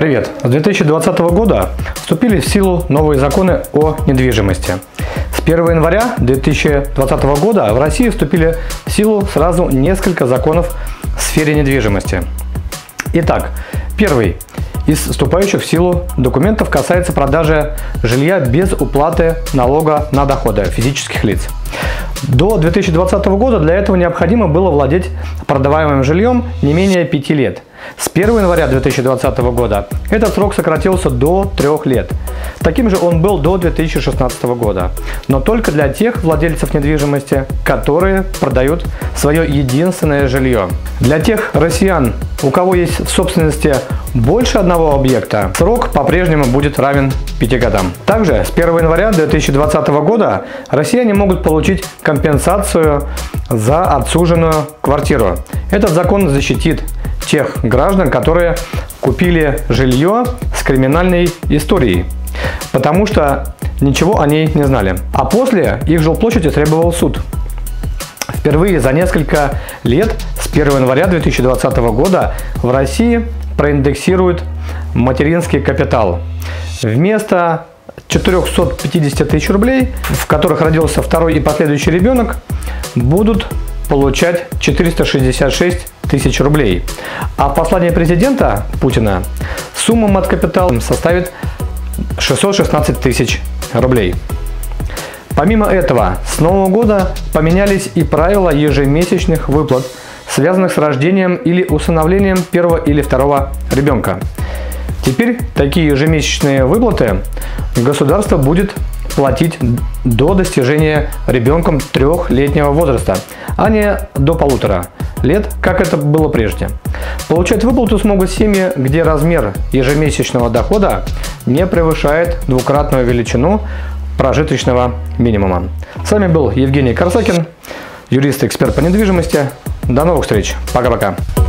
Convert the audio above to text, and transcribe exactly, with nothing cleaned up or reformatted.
Привет! С две тысячи двадцатого года вступили в силу новые законы о недвижимости. С первого января две тысячи двадцатого года в России вступили в силу сразу несколько законов в сфере недвижимости. Итак, первый из вступающих в силу документов касается продажи жилья без уплаты налога на доходы физических лиц. До две тысячи двадцатого года для этого необходимо было владеть продаваемым жильем не менее пяти лет. С первого января две тысячи двадцатого года этот срок сократился до трех лет. Таким же он был до две тысячи шестнадцатого года, но только для тех владельцев недвижимости, которые продают свое единственное жилье. Для тех россиян, у кого есть в собственности больше одного объекта, срок по-прежнему будет равен пяти годам. Также с первого января две тысячи двадцатого года россияне могут получить компенсацию за отсуженную квартиру. Этот закон защитит тех граждан, которые купили жилье с криминальной историей, потому что ничего о ней не знали. А после их жилплощадь требовал суд. Впервые за несколько лет с первого января две тысячи двадцатого года в России проиндексируют материнский капитал. Вместо четырёхсот пятидесяти тысяч рублей, в которых родился второй и последующий ребенок, будут получать четыреста шестьдесят шесть тысяч рублей. А в послании президента Путина сумма мат-капитала составит шестьсот шестнадцать тысяч рублей. Помимо этого, с нового года поменялись и правила ежемесячных выплат, связанных с рождением или усыновлением первого или второго ребенка. Теперь такие ежемесячные выплаты государство будет платить до достижения ребенком трехлетнего возраста, а не до полутора лет, как это было прежде. Получать выплату смогут семьи, где размер ежемесячного дохода не превышает двукратную величину прожиточного минимума. С вами был Евгений Корсакин, юрист и эксперт по недвижимости. До новых встреч. Пока-пока.